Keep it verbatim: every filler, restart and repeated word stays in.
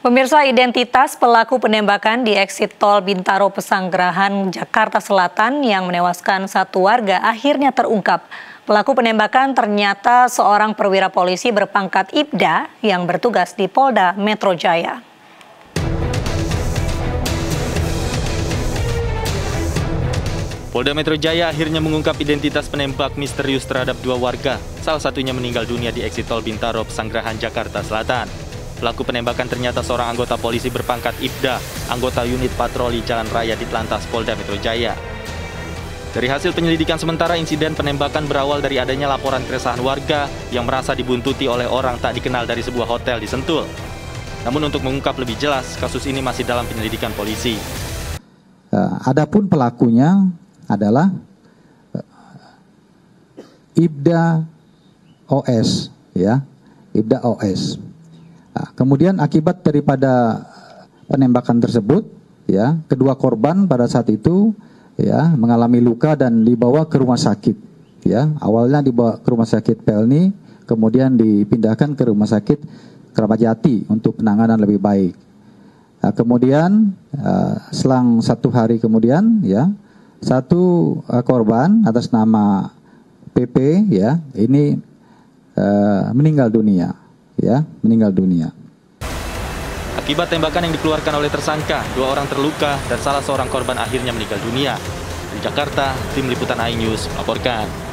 Pemirsa, identitas pelaku penembakan di eksit tol Bintaro Pesanggerahan, Jakarta Selatan yang menewaskan satu warga akhirnya terungkap. Pelaku penembakan ternyata seorang perwira polisi berpangkat Ibda yang bertugas di Polda Metro Jaya. Polda Metro Jaya akhirnya mengungkap identitas penembak misterius terhadap dua warga, salah satunya meninggal dunia di eksit tol Bintaro Pesanggerahan, Jakarta Selatan. Pelaku penembakan ternyata seorang anggota polisi berpangkat Ibda, anggota unit patroli Jalan Raya Ditlantas Polda Metro Jaya. Dari hasil penyelidikan sementara, insiden penembakan berawal dari adanya laporan keresahan warga yang merasa dibuntuti oleh orang tak dikenal dari sebuah hotel di Sentul. Namun untuk mengungkap lebih jelas, kasus ini masih dalam penyelidikan polisi. Uh, adapun pelakunya adalah uh, Ibda O S, ya, Ibda O S. Nah, kemudian akibat daripada penembakan tersebut, ya, kedua korban pada saat itu, ya, mengalami luka dan dibawa ke rumah sakit. Ya, awalnya dibawa ke rumah sakit Pelni, kemudian dipindahkan ke rumah sakit Keramat Jati untuk penanganan lebih baik. Nah, kemudian uh, selang satu hari kemudian, ya, satu uh, korban atas nama P P, ya, ini uh, meninggal dunia. Ya, meninggal dunia. Akibat tembakan yang dikeluarkan oleh tersangka, dua orang terluka dan salah seorang korban akhirnya meninggal dunia. Di Jakarta, tim liputan iNews melaporkan.